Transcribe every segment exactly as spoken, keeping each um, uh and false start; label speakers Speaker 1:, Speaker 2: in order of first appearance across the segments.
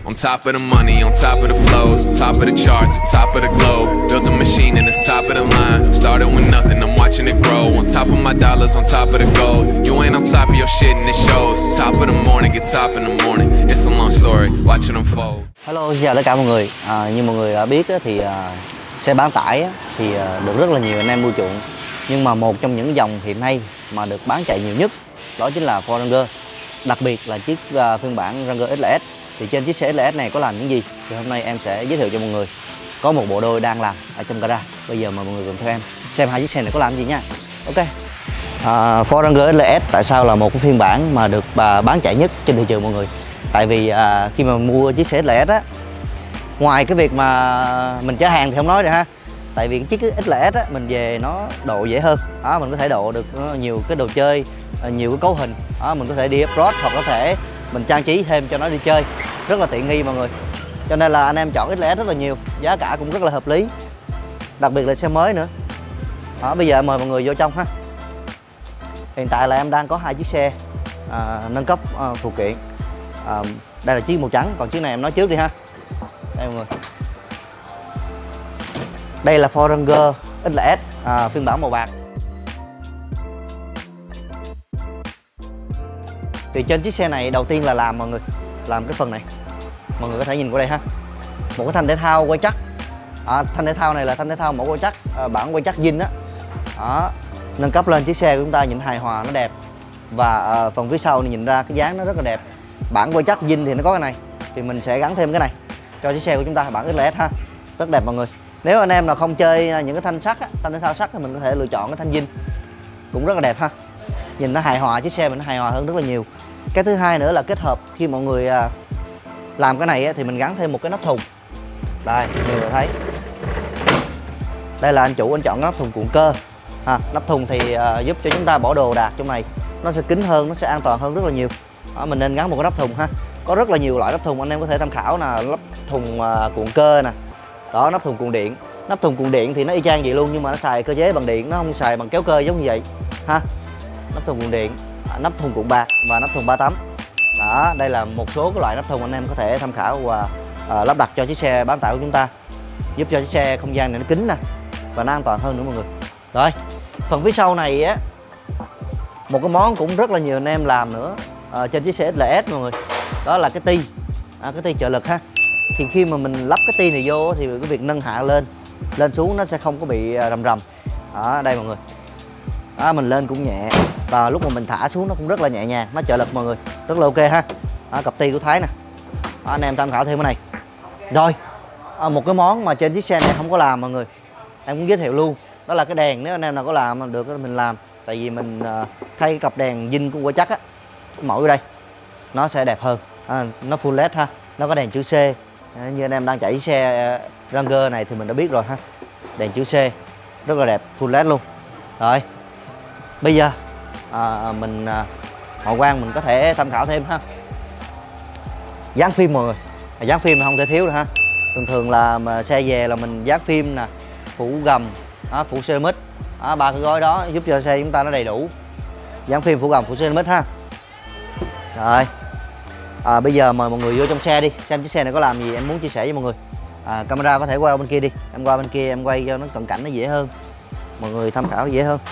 Speaker 1: On top of the money, on top of the flows, top of the charts, top of the globe. Built the machine and it's top of the line. Started with nothing, I'm watching it grow. On top of my dollars, on top of the gold. You ain't on top of your shit and it shows. Top of the morning, get top in the morning. It's a long story, watch it unfold.
Speaker 2: Hello, xin chào tất cả mọi người. À, như mọi người đã biết á, thì à, xe bán tải á, thì à, được rất là nhiều anh em mua chuộng. Nhưng mà một trong những dòng hiện nay mà được bán chạy nhiều nhất đó chính là Ford Ranger. Đặc biệt là chiếc à, phiên bản Ranger ét lờ ét. Thì trên chiếc xe ét lờ ét này có làm những gì thì hôm nay em sẽ giới thiệu cho mọi người. Có một bộ đôi đang làm ở trong gara. Bây giờ mời mọi người cùng theo em xem hai chiếc xe này có làm gì nha. Ok. À, Ford Ranger ét lờ ét tại sao là một cái phiên bản mà được à, bán chạy nhất trên thị trường mọi người? Tại vì à, khi mà mua chiếc xe ét lờ ét á, ngoài cái việc mà mình chở hàng thì không nói rồi ha. Tại vì chiếc ét lờ ét á, mình về nó độ dễ hơn đó, mình có thể độ được nhiều cái đồ chơi, nhiều cái cấu hình đó, mình có thể đi off-road hoặc có thể mình trang trí thêm cho nó đi chơi rất là tiện nghi mọi người. Cho nên là anh em chọn ét lờ ét rất là nhiều, giá cả cũng rất là hợp lý, đặc biệt là xe mới nữa đó. Bây giờ mời mọi người vô trong ha. Hiện tại là em đang có hai chiếc xe à, nâng cấp à, phụ kiện. à, Đây là chiếc màu trắng, còn chiếc này em nói trước đi ha. Đây mọi người, đây là Ford Ranger ét lờ ét à, phiên bản màu bạc. Thì trên chiếc xe này đầu tiên là làm mọi người làm cái phần này, mọi người có thể nhìn qua đây ha, một cái thanh thể thao quay chắc. à, thanh thể thao này là thanh thể thao mẫu quay chắc, à, bản quay chắc zin đó. đó nâng cấp lên chiếc xe của chúng ta nhìn hài hòa, nó đẹp. Và à, phần phía sau này nhìn ra cái dáng nó rất là đẹp. Bản quay chắc zin thì nó có cái này, thì mình sẽ gắn thêm cái này cho chiếc xe của chúng ta, bản ét lờ ét ha, rất đẹp mọi người. Nếu anh em nào không chơi những cái thanh sắt á, thanh thể thao sắt thì mình có thể lựa chọn cái thanh zin cũng rất là đẹp ha, nhìn nó hài hòa, chiếc xe mình nó hài hòa hơn rất là nhiều. Cái thứ hai nữa là kết hợp khi mọi người à, làm cái này á, thì mình gắn thêm một cái nắp thùng. Đây mọi người thấy, đây là anh chủ anh chọn nắp thùng cuộn cơ à, nắp thùng thì à, giúp cho chúng ta bỏ đồ đạc trong này nó sẽ kín hơn, nó sẽ an toàn hơn rất là nhiều đó, mình nên gắn một cái nắp thùng ha. Có rất là nhiều loại nắp thùng anh em có thể tham khảo, là nắp thùng à, cuộn cơ nè, đó, nắp thùng cuộn điện. Nắp thùng cuộn điện thì nó y chang vậy luôn, nhưng mà nó xài cơ chế bằng điện, nó không xài bằng kéo cơ giống như vậy ha. Nắp thùng cuộn điện, à, nắp thùng cuộn bạc và nắp thùng ba tấm. Đó, đây là một số cái loại nắp thùng anh em có thể tham khảo và à, lắp đặt cho chiếc xe bán tải của chúng ta, giúp cho chiếc xe không gian này nó kín nè và nó an toàn hơn nữa mọi người. Rồi, phần phía sau này á, một cái món cũng rất là nhiều anh em làm nữa à, trên chiếc xe ét lờ ét mọi người, đó là cái ti, à, cái ti trợ lực ha. Thì khi mà mình lắp cái ti này vô thì cái việc nâng hạ lên lên xuống nó sẽ không có bị rầm rầm. Đó, đây mọi người, đó, mình lên cũng nhẹ và lúc mà mình thả xuống nó cũng rất là nhẹ nhàng, nó trợ lực mọi người, rất là ok ha. Đó, cặp ti của Thái nè, đó, anh em tham khảo thêm cái này. Rồi, à, một cái món mà trên chiếc xe này không có làm mọi người, em cũng giới thiệu luôn, đó là cái đèn. Nếu anh em nào có làm được mình làm, tại vì mình uh, thay cái cặp đèn zin của quay chắc á, mẫu ở đây nó sẽ đẹp hơn. À, nó full led ha, nó có đèn chữ C. À, như anh em đang chạy chiếc xe uh, Ranger này thì mình đã biết rồi ha, đèn chữ C rất là đẹp, full led luôn. Rồi bây giờ à, mình à, ngoại quan mình có thể tham khảo thêm ha. Dán phim mọi người, à, dán phim là không thể thiếu rồi ha. Thường thường là mà xe về là mình dán phim nè, phủ gầm, đó, phủ ceramic, ba cái gói đó giúp cho xe chúng ta nó đầy đủ. Dán phim, phủ gầm, phủ ceramic ha. Rồi, à, bây giờ mời mọi người vô trong xe đi, xem chiếc xe này có làm gì em muốn chia sẻ với mọi người. À, camera có thể qua bên kia đi, em qua bên kia em quay cho nó cận cảnh nó dễ hơn, mọi người tham khảo dễ hơn.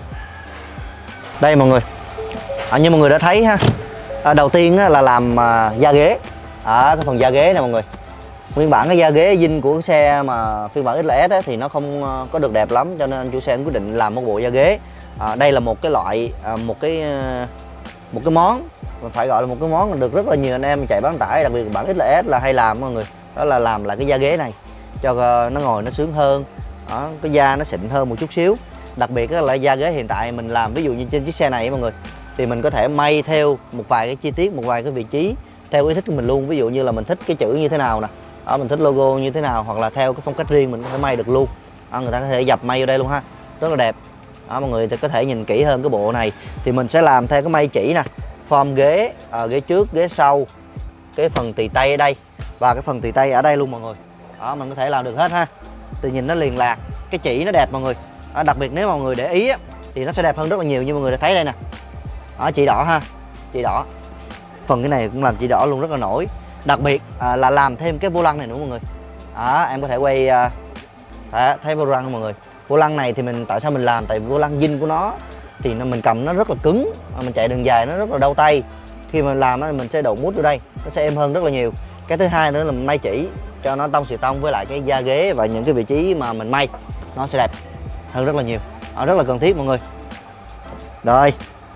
Speaker 2: Đây mọi người, à, như mọi người đã thấy ha, à, đầu tiên á, là làm à, da ghế, à, cái phần da ghế này mọi người. Nguyên bản cái da ghế zin của cái xe mà phiên bản ét lờ ét á, thì nó không à, có được đẹp lắm, cho nên anh chủ xe anh quyết định làm một bộ da ghế. À, đây là một cái loại, à, một cái à, một cái món, phải gọi là một cái món được rất là nhiều anh em chạy bán tải, đặc biệt bản ét lờ ét là hay làm mọi người. Đó là làm lại cái da ghế này cho uh, nó ngồi nó sướng hơn, đó, cái da nó xịn hơn một chút xíu. Đặc biệt là da ghế hiện tại mình làm, ví dụ như trên chiếc xe này mọi người, thì mình có thể may theo một vài cái chi tiết, một vài cái vị trí theo ý thích của mình luôn. Ví dụ như là mình thích cái chữ như thế nào nè, đó, mình thích logo như thế nào, hoặc là theo cái phong cách riêng mình có thể may được luôn. Đó, người ta có thể dập may vô đây luôn ha, rất là đẹp. Đó, mọi người thì có thể nhìn kỹ hơn cái bộ này thì mình sẽ làm theo cái may chỉ nè, form ghế, à, ghế trước, ghế sau, cái phần tì tay ở đây và cái phần tì tay ở đây luôn mọi người. Đó, mình có thể làm được hết ha, thì nhìn nó liền lạc, cái chỉ nó đẹp mọi người. Đó, đặc biệt nếu mọi người để ý á, thì nó sẽ đẹp hơn rất là nhiều, như mọi người đã thấy đây nè. Đó, chỉ đỏ ha, chỉ đỏ, phần cái này cũng làm chỉ đỏ luôn, rất là nổi. Đặc biệt à, là làm thêm cái vô lăng này nữa mọi người. Đó, em có thể quay à, đó, thấy vô lăng không mọi người. Vô lăng này thì mình tại sao mình làm, tại vô lăng zin của nó thì nó, mình cầm nó rất là cứng, mình chạy đường dài nó rất là đau tay. Khi mà làm thì mình sẽ đổ mút vô đây, nó sẽ êm hơn rất là nhiều. Cái thứ hai nữa là mình may chỉ cho nó tông xì tông, với lại cái da ghế và những cái vị trí mà mình may nó sẽ đẹp hơn rất là nhiều. Đó, rất là cần thiết mọi người. Rồi,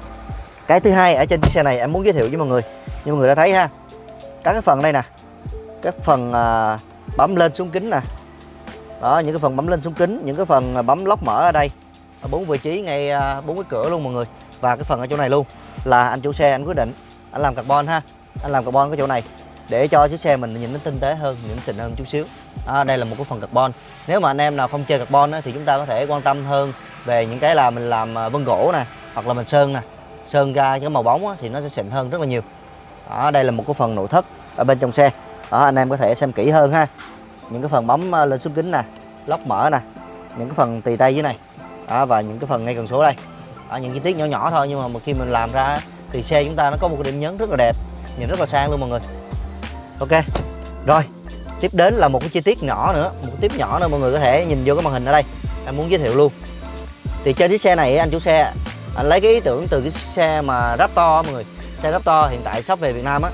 Speaker 2: cái thứ hai ở trên chiếc xe này em muốn giới thiệu với mọi người, như mọi người đã thấy ha, các cái phần đây nè, cái phần à, bấm lên xuống kính nè, đó, những cái phần bấm lên xuống kính, những cái phần bấm lóc mở ở đây, bốn vị trí ngay bốn cái cửa luôn mọi người. Và cái phần ở chỗ này luôn là anh chủ xe anh quyết định anh làm carbon ha, anh làm carbon cái chỗ này để cho chiếc xe mình nhìn nó tinh tế hơn, nhìn nó xịn hơn chút xíu. À, đây là một cái phần carbon. Nếu mà anh em nào không chơi carbon á, thì chúng ta có thể quan tâm hơn về những cái là mình làm vân gỗ nè, hoặc là mình sơn nè, sơn ra cái màu bóng á, thì nó sẽ xịn hơn rất là nhiều. Đó, đây là một cái phần nội thất ở bên trong xe. Đó, anh em có thể xem kỹ hơn ha. Những cái phần bấm lên xuống kính nè, lóc mở nè, những cái phần tì tay dưới này. Đó, và những cái phần ngay cần số đây. Đó, những chi tiết nhỏ nhỏ thôi, nhưng mà khi mình làm ra thì xe chúng ta nó có một cái điểm nhấn rất là đẹp, nhìn rất là sang luôn mọi người. Ok. Rồi, tiếp đến là một cái chi tiết nhỏ nữa, một cái tiếp nhỏ nữa mọi người có thể nhìn vô cái màn hình ở đây. Em muốn giới thiệu luôn. Thì trên chiếc xe này anh chủ xe anh lấy cái ý tưởng từ cái xe mà Raptor mọi người. Xe Raptor hiện tại sắp về Việt Nam á,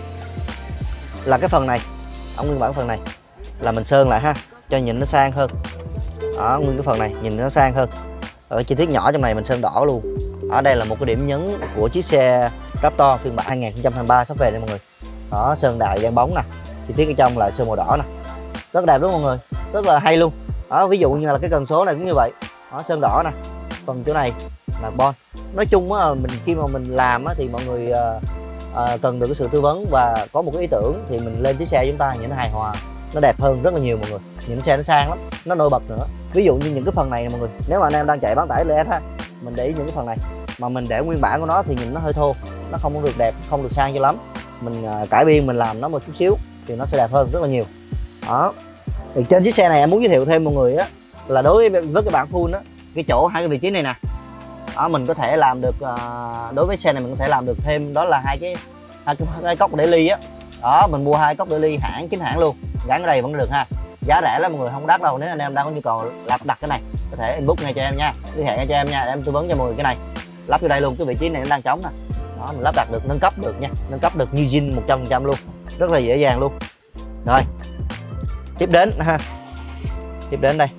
Speaker 2: là cái phần này, ông nguyên bản phần này là mình sơn lại ha, cho nhìn nó sang hơn. Đó, nguyên cái phần này nhìn nó sang hơn. Ở chi tiết nhỏ trong này mình sơn đỏ luôn. Ở đây là một cái điểm nhấn của chiếc xe Raptor phiên bản hai nghìn không trăm hai mươi ba sắp về đây mọi người. Đó, sơn đại dàn bóng nè, chi tiết ở trong là sơn màu đỏ nè, rất đẹp đúng không mọi người, rất là hay luôn. Đó, ví dụ như là cái cần số này cũng như vậy. Đó, sơn đỏ nè, phần chỗ này là bon. Nói chung á, mình khi mà mình làm á, thì mọi người à, à, cần được cái sự tư vấn và có một cái ý tưởng thì mình lên chiếc xe chúng ta nhìn nó hài hòa, nó đẹp hơn rất là nhiều mọi người. Nhìn xe nó sang lắm, nó nổi bật nữa. Ví dụ như những cái phần này nè mọi người, nếu mà anh em đang chạy bán tải lờ ét ha, mình để ý những cái phần này mà mình để nguyên bản của nó thì nhìn nó hơi thô, nó không có được đẹp, không được sang cho lắm. Mình à, cải biên mình làm nó một chút xíu thì nó sẽ đẹp hơn rất là nhiều. Đó, thì trên chiếc xe này em muốn giới thiệu thêm mọi người á, là đối với, với cái bản full á, cái chỗ hai cái vị trí này nè, đó, mình có thể làm được à, đối với xe này mình có thể làm được thêm đó là hai cái hai cái, cái cốc để ly á. Đó, mình mua hai cốc để ly hãng chính hãng luôn, gắn ở đây vẫn được ha. Giá rẻ lắm mọi người, không đắt đâu. Nếu anh em đang có nhu cầu lắp đặt cái này có thể inbox ngay cho em nha, liên hệ ngay cho em nha, để em tư vấn cho mọi người cái này. Lắp vô đây luôn, cái vị trí này nó đang trống nè. Đó, mình lắp đặt được, nâng cấp được nha, nâng cấp được như zin một trăm phần trăm luôn, rất là dễ dàng luôn. Rồi, tiếp đến ha, tiếp đến đây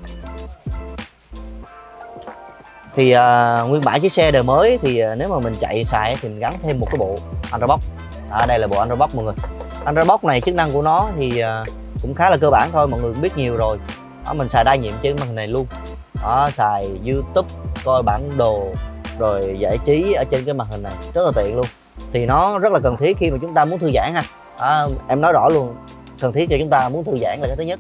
Speaker 2: thì uh, nguyên bản chiếc xe đời mới thì uh, nếu mà mình chạy xài thì mình gắn thêm một cái bộ Underbox. À, đây là bộ Underbox mọi người. Underbox này chức năng của nó thì uh, cũng khá là cơ bản thôi, mọi người cũng biết nhiều rồi. Đó, mình xài đa nhiệm trên màn hình này luôn. Đó, xài YouTube, coi bản đồ, rồi giải trí ở trên cái màn hình này rất là tiện luôn. Thì nó rất là cần thiết khi mà chúng ta muốn thư giãn ha. Đó, em nói rõ luôn, cần thiết cho chúng ta muốn thư giãn là cái thứ nhất.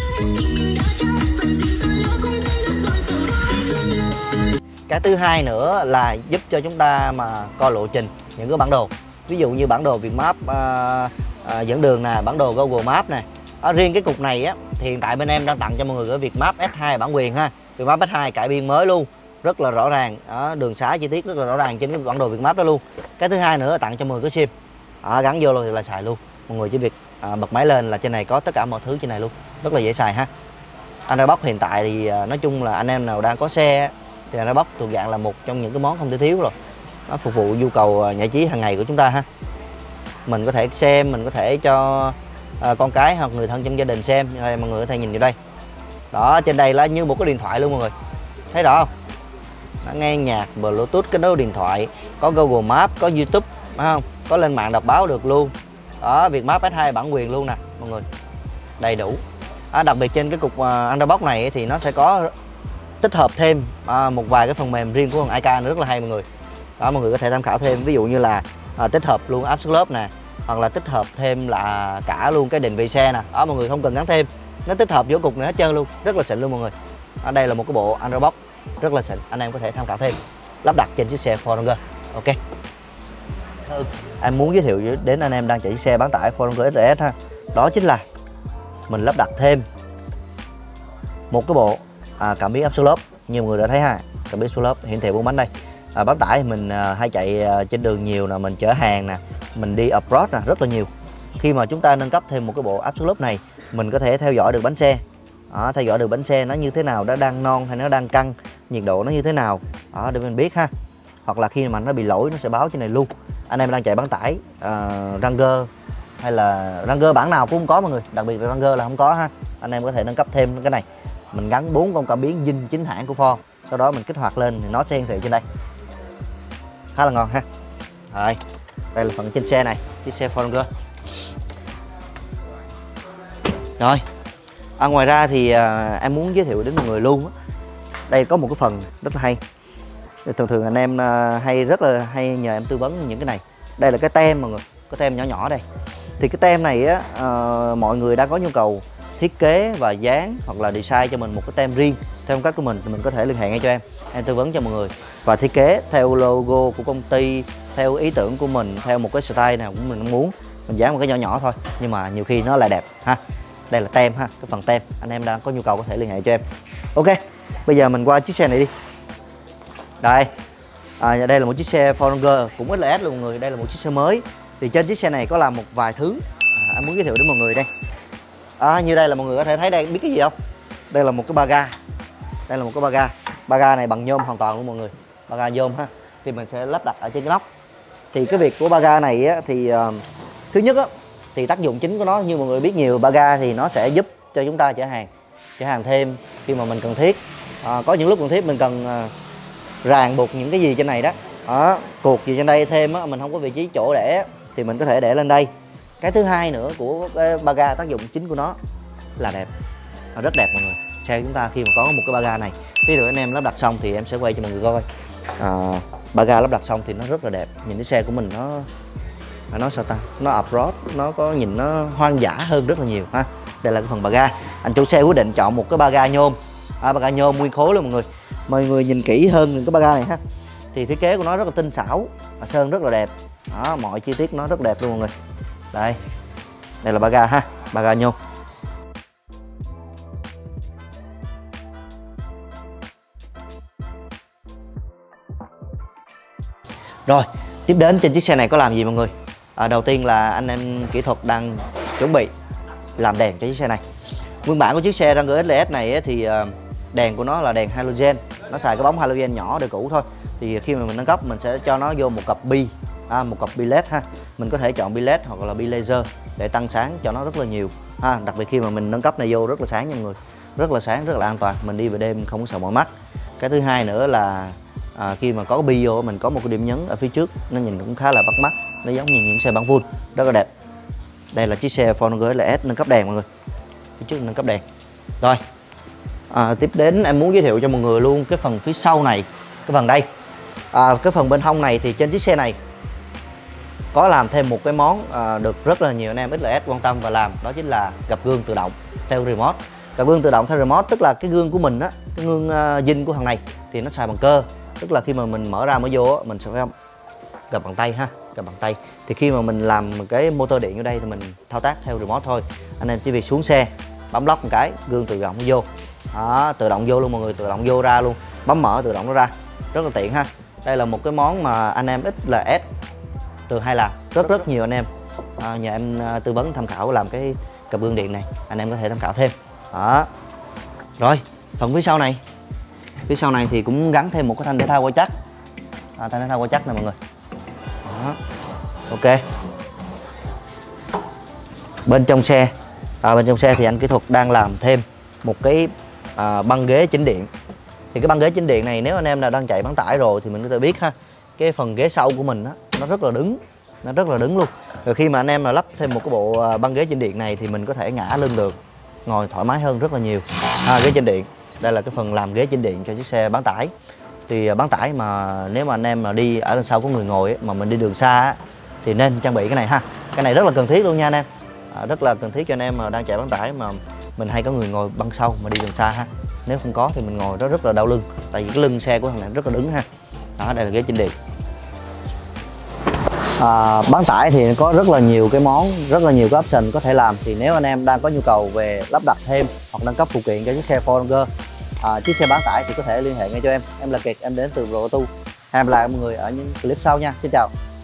Speaker 2: Cái thứ hai nữa là giúp cho chúng ta mà coi lộ trình những cái bản đồ, ví dụ như bản đồ Vietmap à, à, dẫn đường nè, bản đồ Google Maps nè. Ở riêng cái cục này á thì hiện tại bên em đang tặng cho mọi người cái Vietmap S hai bản quyền ha. Vietmap S hai cải biên mới luôn, rất là rõ ràng. Đó, đường xá chi tiết rất là rõ ràng trên cái bản đồ Vietmap đó luôn. Cái thứ hai nữa là tặng cho mọi người cái sim, à, gắn vô rồi là xài luôn. Mọi người chỉ việc à, bật máy lên là trên này có tất cả mọi thứ trên này luôn, rất là dễ xài ha. Underbox hiện tại thì à, nói chung là anh em nào đang có xe thì Underbox thuộc dạng là một trong những cái món không thể thiếu rồi. Nó phục vụ nhu cầu giải trí hàng ngày của chúng ta ha. Mình có thể xem, mình có thể cho à, con cái hoặc người thân trong gia đình xem. Đây, mọi người có thể nhìn vào đây. Đó, trên đây là như một cái điện thoại luôn mọi người. Thấy rõ không? Nó nghe nhạc, Bluetooth, kết nối điện thoại, có Google Maps, có YouTube, phải không? Có lên mạng đọc báo được luôn. Đó, Vietmap S hai bản quyền luôn nè mọi người. Đầy đủ. À, đặc biệt trên cái cục uh, Underbox này thì nó sẽ có tích hợp thêm uh, một vài cái phần mềm riêng của thằng i ca nữa rất là hay mọi người. Đó, mọi người có thể tham khảo thêm, ví dụ như là uh, tích hợp luôn App Club nè, hoặc là tích hợp thêm là cả luôn cái định vị xe nè. Đó, mọi người không cần gắn thêm, nó tích hợp vô cục này hết trơn luôn, rất là xịn luôn mọi người. Ở đây là một cái bộ Underbox rất là xịn, anh em có thể tham khảo thêm, lắp đặt trên chiếc xe Ford Ranger. Ok. Ừ, em muốn giới thiệu đến anh em đang chạy chiếc xe bán tải Ford Ranger ét lờ ét ha, đó chính là mình lắp đặt thêm một cái bộ à, cảm biến áp suất lớp. Như mọi người đã thấy ha, cảm biến áp suất lớp hiển thị bốn bánh đây. À, bán tải mình à, hay chạy à, trên đường nhiều nè, mình chở hàng nè, mình đi off-road nè rất là nhiều. khi mà chúng ta nâng cấp thêm một cái bộ áp suất lớp này, mình có thể theo dõi được bánh xe. Đó, theo dõi được bánh xe nó như thế nào, nó đang non hay nó đang căng, nhiệt độ nó như thế nào. Đó, để mình biết ha. Hoặc là khi mà nó bị lỗi nó sẽ báo trên này luôn. Anh em đang chạy bán tải uh, Ranger hay là Ranger bản nào cũng không có mọi người, đặc biệt là Ranger là không có ha. Anh em có thể nâng cấp thêm cái này, mình gắn bốn con cảm biến zin chính hãng của Ford, sau đó mình kích hoạt lên thì nó sẽ hiển thị trên đây, khá là ngon ha. Rồi, đây là phần trên xe này, chiếc xe Ford Ranger. Rồi, à, ngoài ra thì à, em muốn giới thiệu đến mọi người luôn á. Đây có một cái phần rất là hay. Thường thường anh em à, hay rất là hay nhờ em tư vấn những cái này. Đây là cái tem mọi người, cái tem nhỏ nhỏ đây. Thì cái tem này á, à, mọi người đang có nhu cầu thiết kế và dán hoặc là design cho mình một cái tem riêng theo phong cách của mình thì mình có thể liên hệ ngay cho em, em tư vấn cho mọi người và thiết kế theo logo của công ty, theo ý tưởng của mình, theo một cái style nào cũng mình muốn, mình dán một cái nhỏ nhỏ thôi nhưng mà nhiều khi nó lại đẹp ha. Đây là tem ha, cái phần tem, anh em đang có nhu cầu có thể liên hệ cho em. Ok, bây giờ mình qua chiếc xe này đi. Đây, à, đây là một chiếc xe Ford Ranger cũng ích lờ ét luôn mọi người. Đây là một chiếc xe mới. Thì trên chiếc xe này có làm một vài thứ à, anh muốn giới thiệu đến mọi người đây. À, như đây là mọi người có thể thấy đây, biết cái gì không? Đây là một cái ba ga. Đây là một cái ba ga. Ba ga này bằng nhôm hoàn toàn luôn mọi người. Ba ga nhôm ha. Thì mình sẽ lắp đặt ở trên cái nóc. Thì cái việc của ba ga này á, thì uh, thứ nhất á, thì tác dụng chính của nó như mọi người biết nhiều, ba ga thì nó sẽ giúp cho chúng ta chở hàng, chở hàng thêm khi mà mình cần thiết. À, có những lúc cần thiết mình cần uh, ràng buộc những cái gì trên này đó. Đó, cuộc gì trên đây thêm á, mình không có vị trí chỗ để thì mình có thể để lên đây. Cái thứ hai nữa của cái ba ga, tác dụng chính của nó là đẹp, nó rất đẹp mọi người. Xe chúng ta khi mà có một cái ba ga này, ví dụ anh em lắp đặt xong thì em sẽ quay cho mọi người coi. À, ba ga lắp đặt xong thì nó rất là đẹp, nhìn cái xe của mình nó nó sao ta, nó off-road, nó có nhìn nó hoang dã hơn rất là nhiều ha. Đây là cái phần ba ga. Anh chủ xe quyết định chọn một cái ba ga nhôm, à, ba ga nhôm nguyên khối luôn mọi người. Mọi người nhìn kỹ hơn những cái ba ga này ha. Thì thiết kế của nó rất là tinh xảo, sơn rất là đẹp. Đó, mọi chi tiết nó rất đẹp luôn mọi người. Đây, đây là ba ga ha, ba ga nhôm. Rồi, tiếp đến trên chiếc xe này có làm gì mọi người? À, đầu tiên là anh em kỹ thuật đang chuẩn bị làm đèn cho chiếc xe này. Nguyên bản của chiếc xe Ranger ích lờ ét này thì đèn của nó là đèn halogen, nó xài cái bóng halogen nhỏ đời cũ thôi. Thì khi mà mình nâng cấp mình sẽ cho nó vô một cặp bi, à, một cặp bi led ha. Mình có thể chọn bi led hoặc là bi laser để tăng sáng cho nó rất là nhiều ha. Đặc biệt khi mà mình nâng cấp này vô rất là sáng nha mọi người, rất là sáng, rất là an toàn, mình đi về đêm không có sợ mỏi mắt. Cái thứ hai nữa là à, khi mà có bi vô mình có một cái điểm nhấn ở phía trước, nó nhìn cũng khá là bắt mắt, nó giống như những xe bán full, rất là đẹp. Đây là chiếc xe Ford Ranger ích lờ ét nâng cấp đèn mọi người, phía trước nâng cấp đèn. Rồi, à, tiếp đến em muốn giới thiệu cho mọi người luôn cái phần phía sau này, cái phần đây, à, cái phần bên hông này thì trên chiếc xe này có làm thêm một cái món à, được rất là nhiều anh em ích lờ ét quan tâm và làm, đó chính là gập gương tự động theo remote. Gập gương tự động theo remote tức là cái gương của mình á, cái gương uh, zin của thằng này thì nó xài bằng cơ, tức là khi mà mình mở ra mở vô á, mình sẽ phải gập bằng tay ha, gập bằng tay. Thì khi mà mình làm một cái motor điện ở đây thì mình thao tác theo remote thôi. Anh em chỉ việc xuống xe bấm lock một cái, gương tự động nó vô, đó, tự động vô luôn mọi người, tự động vô ra luôn, bấm mở tự động nó ra, rất là tiện ha. Đây là một cái món mà anh em ích lờ ét từ hay làm rất rất nhiều anh em à, nhờ em tư vấn tham khảo làm cái cặp gương điện này, anh em có thể tham khảo thêm. Đó. Rồi, phần phía sau này, phía sau này thì cũng gắn thêm một cái thanh thể thao quay chắc, à, thanh thể thao quay chắc này mọi người. Đó. Ok. Bên trong xe, à, bên trong xe thì anh kỹ thuật đang làm thêm một cái à, băng ghế chỉnh điện. Thì cái băng ghế chỉnh điện này nếu anh em nào đang chạy bán tải rồi thì mình có thể biết ha, cái phần ghế sau của mình á, nó rất là đứng, nó rất là đứng luôn. Rồi khi mà anh em mà lắp thêm một cái bộ băng ghế chỉnh điện này thì mình có thể ngả lưng được, ngồi thoải mái hơn rất là nhiều. À, ghế chỉnh điện, đây là cái phần làm ghế chỉnh điện cho chiếc xe bán tải. Thì bán tải mà nếu mà anh em mà đi ở đằng sau có người ngồi ấy, mà mình đi đường xa ấy, thì nên trang bị cái này ha. Cái này rất là cần thiết luôn nha anh em, à, rất là cần thiết cho anh em mà đang chạy bán tải mà mình hay có người ngồi băng sau mà đi đường xa ha. Nếu không có thì mình ngồi đó rất là đau lưng, tại vì cái lưng xe của thằng này rất là đứng ha. Đó, đây là ghế chỉnh điện. À, bán tải thì có rất là nhiều cái món, rất là nhiều cái option có thể làm. Thì nếu anh em đang có nhu cầu về lắp đặt thêm hoặc nâng cấp phụ kiện cho chiếc xe Ford Ranger, à, chiếc xe bán tải thì có thể liên hệ ngay cho em. Em là Kiệt, em đến từ Pro Auto. Hẹn gặp lại mọi người ở những clip sau nha. Xin chào.